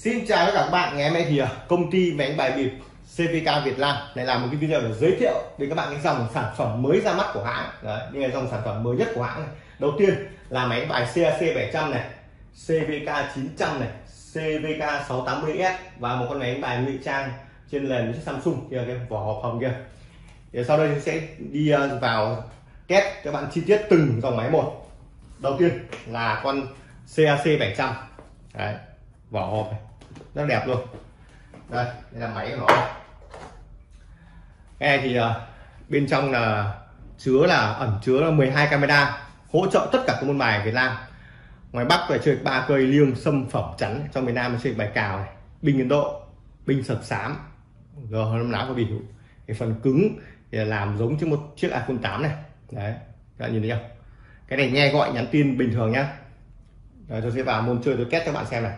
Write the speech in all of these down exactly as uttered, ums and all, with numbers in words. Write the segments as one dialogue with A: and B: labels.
A: Xin chào tất cả các bạn, ngày hôm nay thì công ty máy đánh bài bịp xê vê ca Việt Nam lại làm một cái video để giới thiệu đến các bạn cái dòng sản phẩm mới ra mắt của hãng. Đấy, đây là dòng sản phẩm mới nhất của hãng này. Đầu tiên là máy đánh bài xê a xê bảy trăm này, xê vê ca chín trăm này, xê vê ca sáu tám mươi ét và một con máy đánh bài ngụy trang trên nền chiếc Samsung kia, cái vỏ hộp hồng kia. Thì sau đây chúng sẽ đi vào test các bạn chi tiết từng dòng máy một. Đầu tiên là con xê a xê bảy trăm. Đấy, vỏ hộp này rất đẹp luôn. Đây, đây là máy của nó. Cái này thì uh, bên trong là chứa là ẩn chứa là mười hai camera hỗ trợ tất cả các môn bài Việt Nam. Ngoài Bắc là chơi ba cây liêng, sâm, phẩm, chắn, trong miền Nam là chơi bài cào này, binh Ấn Độ, binh sập xám, gờ hơn lá của biểu. Cái phần cứng thì là làm giống như một chiếc iPhone tám này. Đấy, các bạn nhìn thấy không? Cái này nghe gọi nhắn tin bình thường nhá. Rồi tôi sẽ vào môn chơi tôi test cho các bạn xem này.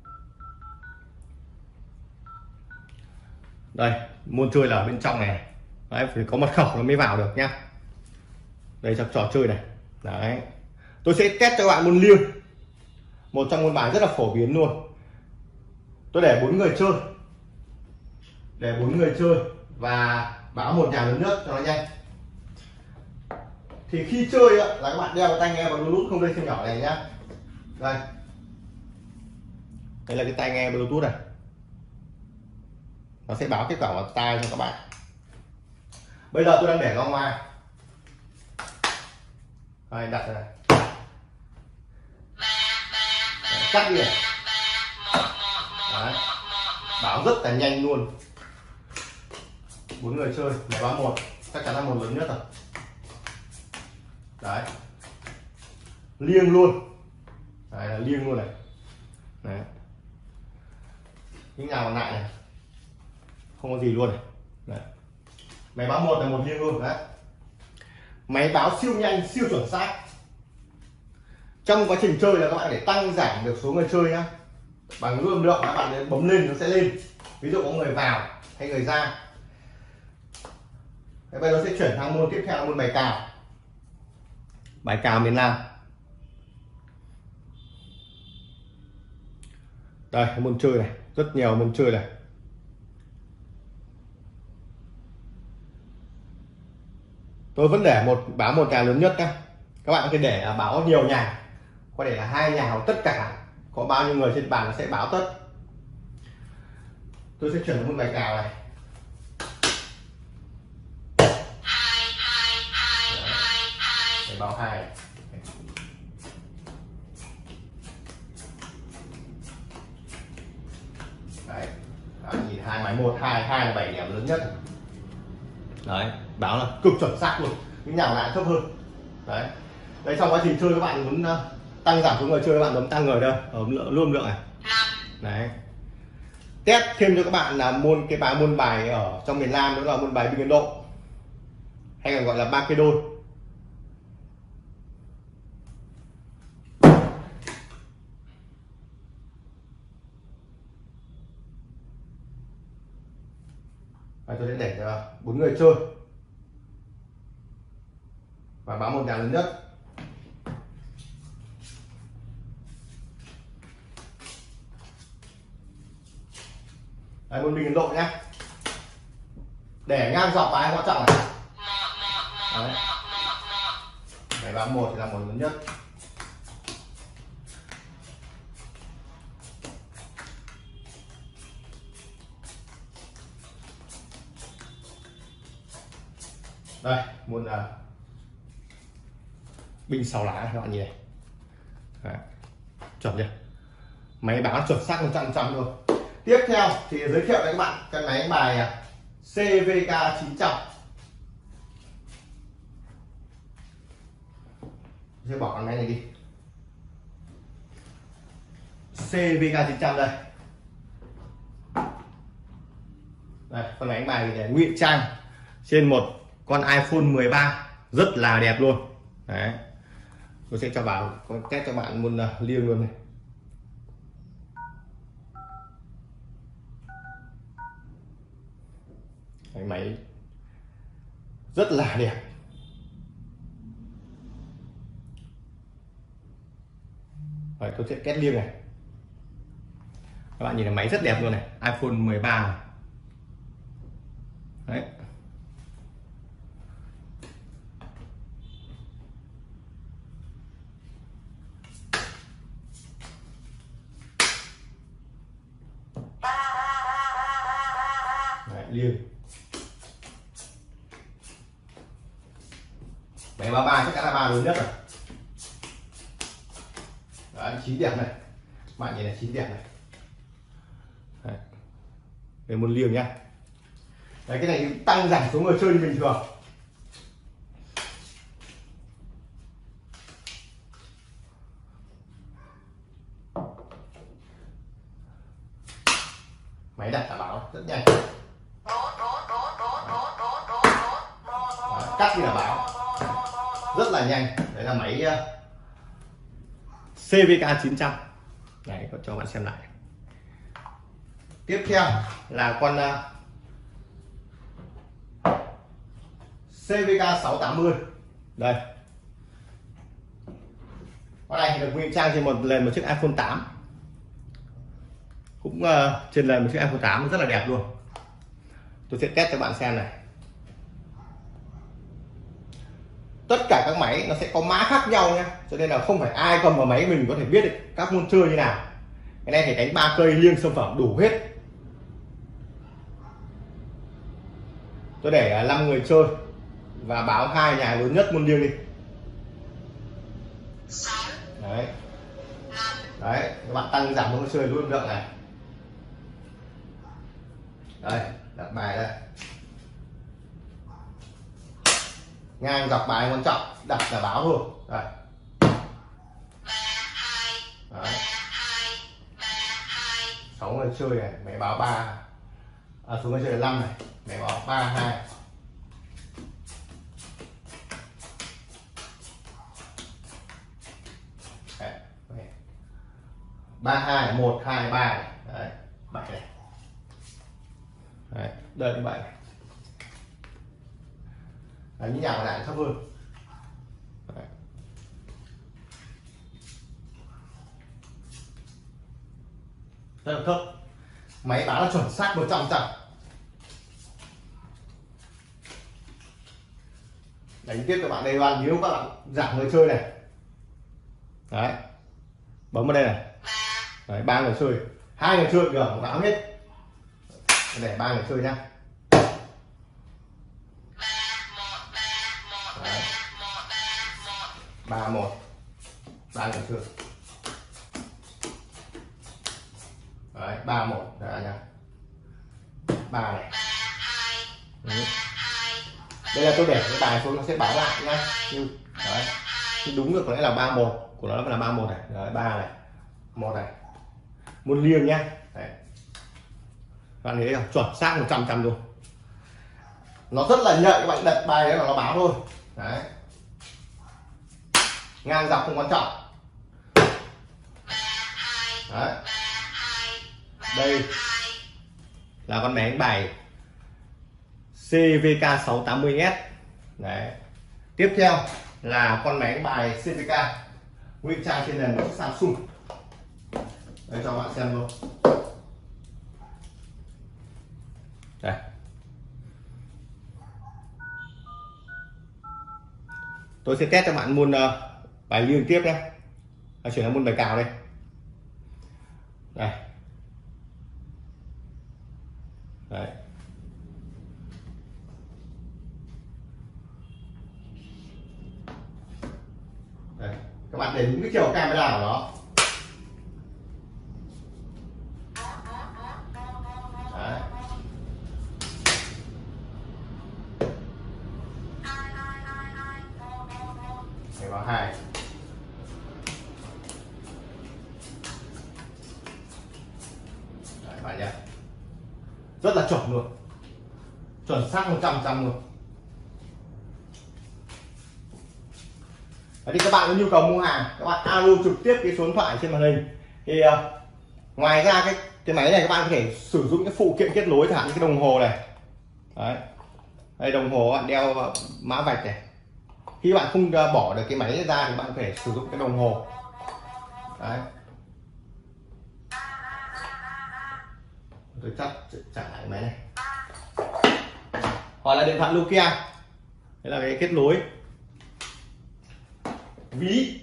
A: Đây, môn chơi là ở bên trong này. Đấy, phải có mật khẩu nó mới vào được nhá. Đây trong trò chơi này. Đấy. Tôi sẽ test cho các bạn môn liêng. Một trong môn bài rất là phổ biến luôn. Tôi để bốn người chơi. Để bốn người chơi và báo một nhà lớn nhất cho nó nhanh. Thì khi chơi là các bạn đeo cái tai nghe vào Bluetooth không dây siêu nhỏ này nhá. Đây. Đây là cái tai nghe Bluetooth này. Nó sẽ báo kết quả vào tai cho các bạn. Bây giờ tôi đang để ra ngoài. Đây, đặt này. Đấy, cắt đi này. Đấy. Báo rất là nhanh luôn. Bốn người chơi, máy báo một, chắc chắn là một lớn nhất rồi. Đấy. Liêng luôn. Đấy là liêng luôn này. Đấy. Những nào còn lại này. Không có gì luôn này. Đấy. Máy báo một là một liêng luôn đấy. Máy báo siêu nhanh, siêu chuẩn xác. Trong quá trình chơi là các bạn để tăng giảm được số người chơi nhá. Bằng ước lượng các bạn bấm lên nó sẽ lên. Ví dụ có người vào hay người ra. Thế bây giờ sẽ chuyển sang môn tiếp theo là môn bài cào. Bài cào miền Nam. Đây môn chơi này, rất nhiều môn chơi này. Tôi vẫn để một báo một nhà lớn nhất nhé. Các bạn có thể để báo nhiều nhà, có thể là hai nhà hoặc tất cả, có bao nhiêu người trên bàn nó sẽ báo tất. Tôi sẽ chuyển sang môn bài cào này. Để báo hai. Đấy, bạn nhìn hai máy một, hai, hai là bảy điểm lớn nhất. Đấy, báo là cực chuẩn xác luôn, những nhà lại thấp hơn. Đấy, đấy trong quá trình chơi các bạn muốn tăng giảm số người chơi, các bạn bấm tăng người đây, ở luôn lượng này. Đấy, test thêm cho các bạn là môn cái bài môn bài ở trong miền Nam, đó là môn bài binh Ấn Độ, hay còn gọi là ba cây đôi. Và tôi sẽ để cho bốn người chơi và báo một nhà lớn nhất. Đây, môn binh Ấn Độ nhé. Để ngang dọc bài quan trọng này. Đấy. Để báo một thì là một lớn nhất. Đây, môn uh, binh sáu lá các bạn nhìn này. Đấy. Chuẩn chưa? Máy báo chuẩn xác một trăm phần trăm luôn. Tiếp theo thì giới thiệu với các bạn cái máy bài xê vê ca chín trăm. Sẽ bỏ con máy này đi. xê vê ca chín trăm đây. Đây, con máy đánh bài để ngụy trang trên một con iPhone mười ba rất là đẹp luôn. Đấy. Tôi sẽ cho vào con test cho bạn môn uh, liêng luôn này. Cái máy rất là đẹp. Đấy, tôi sẽ test liêng này. Các bạn nhìn thấy máy rất đẹp luôn này, iPhone mười ba này. Đấy. Đấy, liêng. Máy ba ba chắc chắn là ba lớn nhất rồi. Đấy, chín đẹp này. Bạn nhìn này, chín đẹp này. Đấy. Đây một liềng nhá. Đấy, cái này tăng giảm số người chơi như bình thường. Máy đặt đảm bảo rất nhanh. Đấy, cắt đi đảm bảo rất là nhanh. Đấy là máy xê vê ca chín trăm. Đấy, có cho bạn xem lại. Tiếp theo là con xê vê ca sáu tám mươi. Đây. Con này được ngụy trang trên một lần một chiếc iPhone tám. Cũng uh, trên lần một chiếc iPhone tám rất là đẹp luôn. Tôi sẽ test cho bạn xem này. Tất cả các máy nó sẽ có mã khác nhau nhé, cho nên là không phải ai cầm vào máy mình có thể biết được các môn chơi như nào. Cái này thì đánh ba cây liêng sâm phẩm đủ hết. Tôi để năm người chơi và báo hai nhà lớn nhất môn liêng đi. Đấy. Đấy, các bạn tăng giảm môn chơi luôn lượng này. Đây, đặt bài đây. Ngang dọc bài quan trọng, đặt là báo thôi. Đây. Đấy. sáu người chơi này, mẹ báo ba. À, số người chơi là năm này, mẹ báo ba hai. ba hai một hai ba này. Đấy, bảy này. Đấy, đây như vậy. Đấy, những nhà còn lại thấp hơn. Đấy. Rất là thấp. Máy báo là chuẩn xác một trăm phần trăm. Đánh tiếp các bạn đây bạn, nếu các bạn giảm người chơi này. Đấy. Bấm vào đây này. Đấy, ba người chơi, hai người chơi được báo hết. Để ba người chơi nhá. Ba một, ba người chơi. Đấy, ba một đây nhá. Ba này. Đấy. Đây là tôi để cái bài xuống nó sẽ báo lại nhá. Đấy. Đúng được có lẽ là ba một, của nó là ba một này. Đấy, ba này. Một này. Môn liêng nhá. Đấy. Bạn thấy không? Chuẩn xác một trăm phần trăm luôn. Nó rất là nhạy, các bạn đặt bài đấy là nó báo thôi. Đấy. Ngang dọc không quan trọng. Đấy. Đây là con máy đánh bài xê vê ca sáu tám mươi S. Đấy. Tiếp theo là con máy đánh bài xê vê ca ngụy trang trên nền một chiếc Samsung. Đây cho bạn xem luôn. Đây. Tôi sẽ test cho bạn môn uh, bài liêng tiếp nhé. À, chuyển sang môn bài cào đây. Đây. Đấy. Đây. Các bạn để những cái chiều camera của nó. Đấy. Để vào hai. Đấy, bạn nhé. Rất là chuẩn luôn, chuẩn xác một trăm phần trăm luôn. Đấy, thì các bạn có nhu cầu mua hàng, các bạn alo trực tiếp cái số điện thoại trên màn hình. Thì uh, ngoài ra cái cái máy này các bạn có thể sử dụng cái phụ kiện kết nối, chẳng hạn như cái đồng hồ này. Đấy. Đây đồng hồ bạn đeo mã vạch này. Khi bạn không bỏ được cái máy ra thì bạn có thể sử dụng cái đồng hồ. Đấy. tôi chắc trả lại máy này. Hoặc là điện thoại Nokia, đấy là cái kết nối. Ví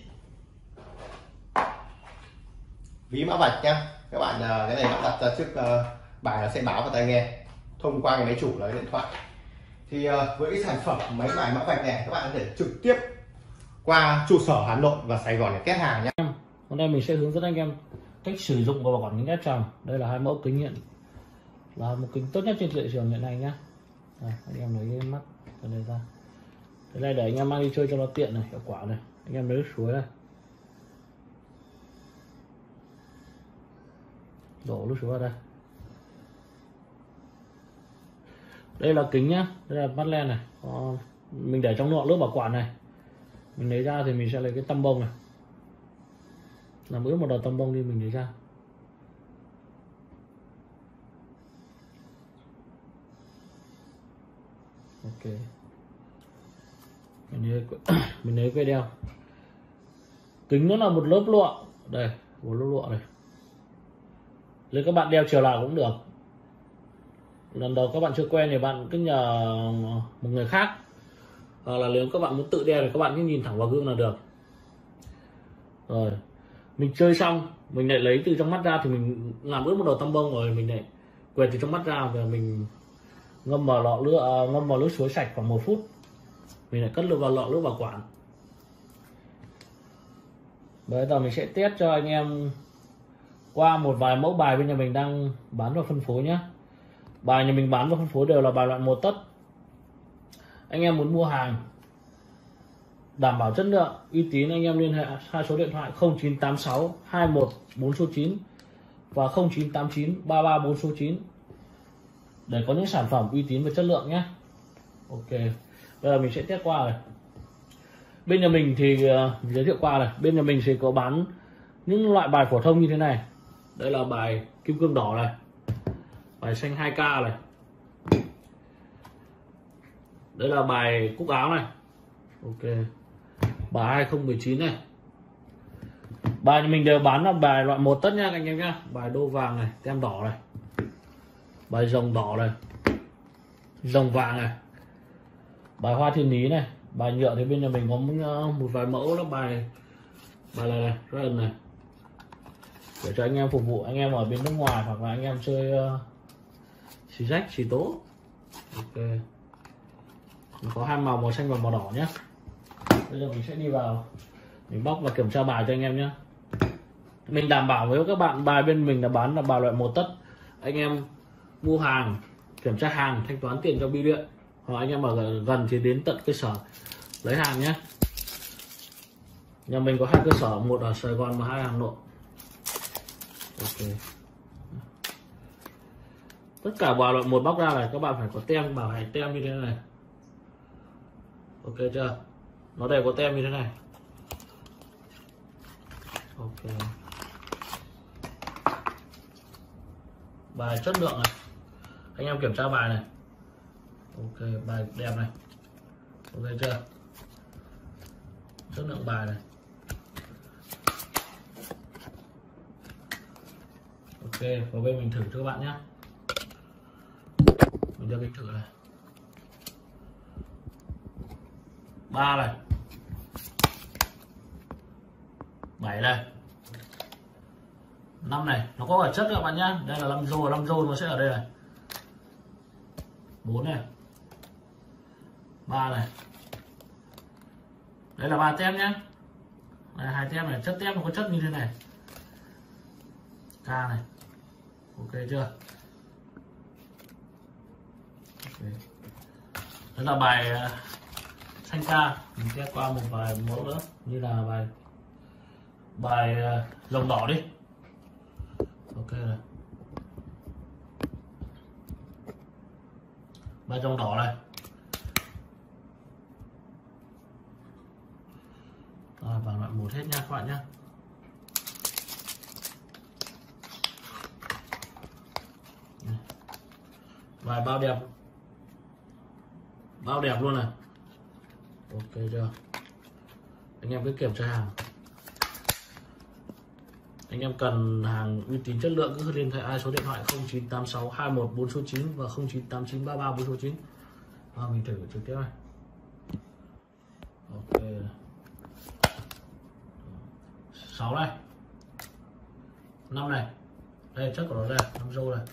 A: ví mã vạch nhá các bạn, cái này bạn đặt ra trước uh, bài nó sẽ báo vào tai nghe thông qua cái máy chủ là cái điện thoại. Thì uh, với cái sản phẩm máy bài mã vạch này các bạn có thể trực tiếp qua trụ sở Hà Nội và Sài Gòn để kết hàng nhé.
B: Hôm nay mình sẽ hướng dẫn anh em cách sử dụng và bảo quản kính ép tròng. Đây là hai mẫu kính hiện là một kính tốt nhất trên thị trường hiện nay nhá. Đây, anh em lấy cái mắt ở đây ra. Cái này để anh em mang đi chơi cho nó tiện này, hiệu quả này. Anh em lấy suối này, đổ nước suối vào đây. Đây là kính nhá, đây là mắt len này. Đó, mình để trong nọ nước bảo quản này. Mình lấy ra thì mình sẽ lấy cái tăm bông này, làm ướt một đầu tăm bông đi, mình lấy ra. Ok, mình lấy mình lấy cái đeo. Kính nó là một lớp lụa đây, một lớp lụa này. Nếu các bạn đeo chiều nào cũng được. Lần đầu các bạn chưa quen thì bạn cứ nhờ một người khác, hoặc là nếu các bạn muốn tự đeo thì các bạn cứ nhìn thẳng vào gương là được. Rồi mình chơi xong mình lại lấy từ trong mắt ra, thì mình làm ướt một đầu tăm bông rồi mình lại quẹt từ trong mắt ra và mình ngâm vào lọ nước, ngâm vào nước suối sạch khoảng một phút, mình lại cất được vào lọ nước bảo quản. Bây giờ mình sẽ test cho anh em qua một vài mẫu bài bên nhà mình đang bán và phân phối nhé. Bài nhà mình bán và phân phối đều là bài loại một tấc. Anh em muốn mua hàng đảm bảo chất lượng uy tín, anh em liên hệ hai số điện thoại không chín tám sáu hai một bốn số chín và không chín tám chín ba ba bốn số chín để có những sản phẩm uy tín và chất lượng nhé. Ok, bây giờ mình sẽ test qua này. Bên nhà mình thì uh, giới thiệu qua này, bên nhà mình sẽ có bán những loại bài phổ thông như thế này. Đây là bài kim cương đỏ này, bài xanh hai K này, đây là bài cúc áo này. Ok, bài hai không một chín này. Bài mình đều bán là bài loại một tấc nha anh em nhá. Bài đô vàng này, tem đỏ này, bài rồng đỏ này, rồng vàng này, bài hoa thiên lý này. Bài nhựa thì bên nhà mình có một vài mẫu là bài bài này này, Ryan này, để cho anh em phục vụ anh em ở bên nước ngoài hoặc là anh em chơi uh, xì rách xì tố. Ok, mình có hai màu, màu xanh và màu đỏ nhé. Bây giờ mình sẽ đi vào mình bóc và kiểm tra bài cho anh em nhé. Mình đảm bảo với các bạn bài bên mình là bán là bài loại một tấc. Anh em mua hàng, kiểm tra hàng, thanh toán tiền cho bưu điện, hoặc anh em ở gần thì đến tận cơ sở lấy hàng nhé. Nhà mình có hai cơ sở, một ở Sài Gòn và hai ở Hà Nội. Ok, tất cả bài loại một bóc ra này các bạn phải có tem bảo hành, tem như thế này. Ok chưa, nó đều có tem như thế này. Ok, bài chất lượng này, anh em kiểm tra bài này. Ok, bài đẹp này. Ok chưa, chất lượng bài này. Ok, vào bên mình thử cho các bạn nhé. Mình đưa kích thử này, ba này, bảy này, năm này, nó có ở chất các bạn nhé. Đây là năm rô, năm rô nó sẽ ở đây này, bốn này, ba này, đây là ba tem nhé. Đây hai tem này, chất tem nó có chất như thế này, K này. Ok chưa, okay. Đó là bài uh, xanh K. Mình sẽ qua một vài mẫu nữa, như là bài bài uh, rồng đỏ đi. Ok này, bài rồng đỏ này. Rồi, vào loại một hết nha các bạn nhé. Bài bao đẹp, bao đẹp luôn này. Ok chưa, anh em cứ kiểm tra hàng. Anh em cần hàng uy tín chất lượng cứ liên hệ hai số điện thoại không chín tám sáu hai một bốn số chín và không chín tám chín ba ba bốn số chín. À, mình thử trực tiếp này. Ok. sáu này. năm này. Đây chất của nó đây, năm rô này.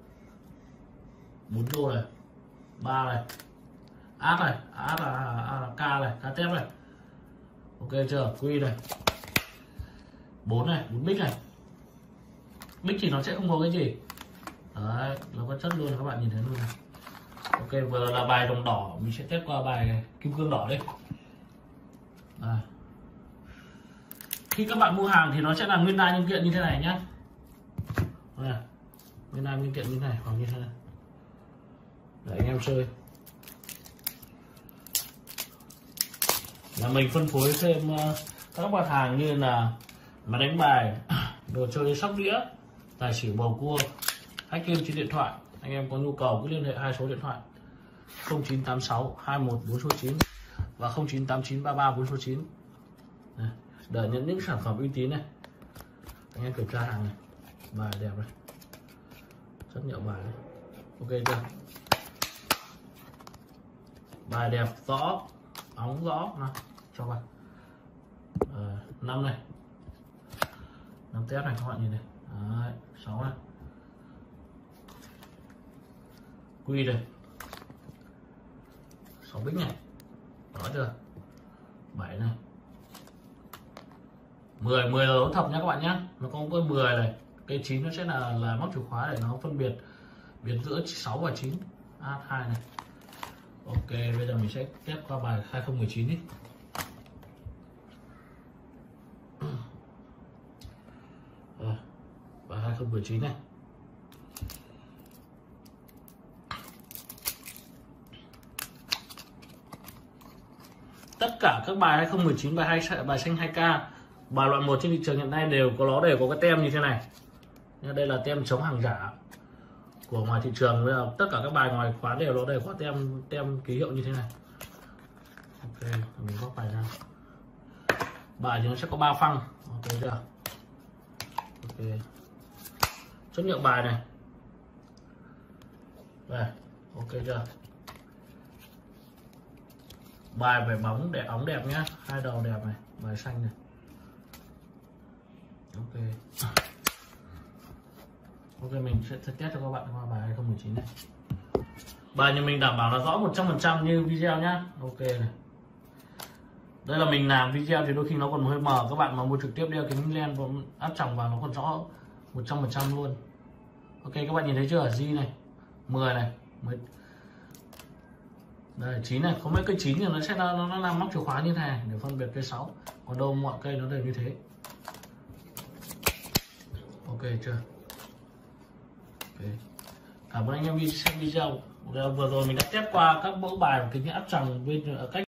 B: bốn rô này. ba này. Ác này, ác là, à, là K này, K tép này. Ok chưa? Quy này. bốn này, bốn bích này. Bích thì nó sẽ không có cái gì. Đấy, nó có chất luôn các bạn nhìn thấy luôn này. Ok, vừa là bài đồng đỏ, mình sẽ test qua bài kim cương đỏ đây. À. Khi các bạn mua hàng thì nó sẽ là nguyên đai linh kiện như thế này nhá. Đây, nguyên đai linh kiện như thế này hoặc như thế này. Để anh em chơi. Là mình phân phối thêm uh, các mặt hàng như là máy đánh bài, đồ chơi sóc đĩa, tài xỉu bầu cua, hack game trên điện thoại. Anh em có nhu cầu cứ liên hệ hai số điện thoại không chín tám sáu hai một bốn số chín và không chín tám chín ba ba bốn số chín để nhận những sản phẩm uy tín này. Anh em kiểm tra hàng này, bài đẹp này, chất liệu bài này. Ok chưa? Bài đẹp rõ, óng rõ nào, cho vào à, năm này, năm tép này các bạn nhìn này. Đấy, sáu này, quy này, sáu bích này, rõ chưa? bảy này, mười mười là đấu thập nhá các bạn nhé. Nó có cái mười này, cây chín nó sẽ là là móc chìa khóa để nó phân biệt biệt giữa sáu và chín. A hai này. Ok, bây giờ mình sẽ test qua bài hai không một chín đi. À, bài hai không một chín này. Tất cả các bài hai không một chín, bài hai bài xanh hai K, bài loại một trên thị trường hiện nay đều có nó đều có cái tem như thế này. Đây là tem chống hàng giả của ngoài thị trường. Bây giờ tất cả các bài ngoài khóa đều nó đều có tem tem ký hiệu như thế này. Ok, mình bóc bài ra. Bài thì nó sẽ có ba phăng. Ok chưa? Ok. Chất liệu bài này. Đây, ok chưa? Bài về bóng đẹp, óng đẹp nhá, hai đầu đẹp này, bài xanh này. Ok. Ok, mình sẽ test cho các bạn qua bài hai không một chín này. Bài nhà mình đảm bảo là rõ một trăm phần trăm như video nhá. Ok này. Đây là mình làm video thì đôi khi nó còn hơi mờ, các bạn mà mua trực tiếp đeo kính lens áp tròng vào nó còn rõ một trăm phần trăm luôn. Ok, các bạn nhìn thấy chưa? G này, mười này, mười. Đây, chín này, có mấy cây chín thì nó sẽ nó, nó làm móc chìa khóa như thế này để phân biệt cây sáu. Còn đâu mọi cây nó đều như thế. Ok chưa? Ok. Cảm ơn anh em xem video. Vừa rồi mình đã test qua các mẫu bài của kính áp tròng bên cách